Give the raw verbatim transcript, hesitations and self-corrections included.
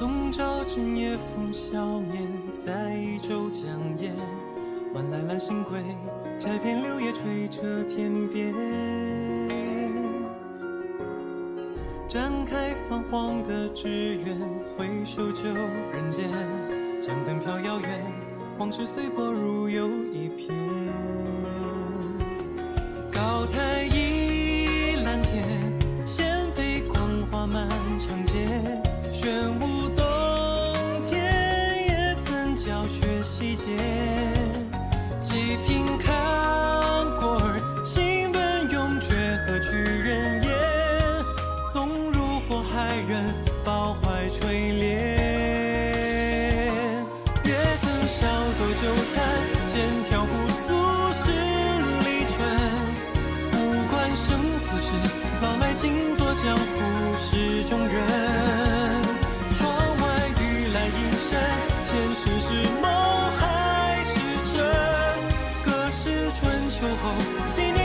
总照正夜风笑面，在一舟江沿，晚来揽星归，摘片柳叶垂彻天边。展开泛黄的纸鸢，回首旧人间，江灯飘遥远，往事随波如游一片。高台倚栏前，衔飞光华满长街，玄武洞天也曾教学习节，几品看过儿，行本永绝何去人烟？纵入火海人，抱怀垂怜。月曾小斗酒坛，剑挑不足十里春。不管生死事，老来静坐江湖事中人。窗外雨来阴山，前世是梦还是真？隔世春秋后，昔年